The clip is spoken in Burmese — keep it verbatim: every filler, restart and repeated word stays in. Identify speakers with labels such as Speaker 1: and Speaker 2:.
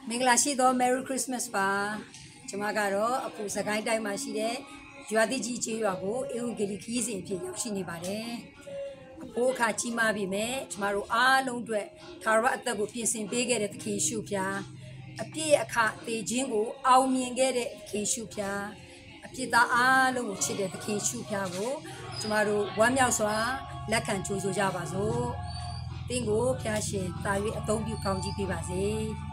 Speaker 1: မင်္ဂလာရှိသော Merry Christmas ပါကျွန်မကတော့အခုစကိုင်းတိုင်းမှာရှိတဲ့ရွာတိကြီးကျေးရွာကိုအင်္ဂလိပ်ခီးစဉ်အဖြစ်ရောက်ရှိနေပါတယ်အဖိုးအခါကြီးမားပြီမဲ့ကျွန်မတို့အားလုံးအတွက်သာရအသက်ကိုပြင်ဆင်ပေးခဲ့တဲ့သခင်ရှုဖျားအပြည့်အခါတေခြင်းကိုအောင်မြင်ခဲ့တဲ့သခင်ရှုဖျားအပြည့်သားအားလုံးကိုချစ်တဲ့သခင်ရှုဖျားကိုကျွန်မတို့ဝမ်းမြောက်စွာလက်ခံကြိုဆိုကြပါစို့သင်ကိုဖျားရှင်တာ၍အသုံးပြုကောင်းကြီးပေးပါစေ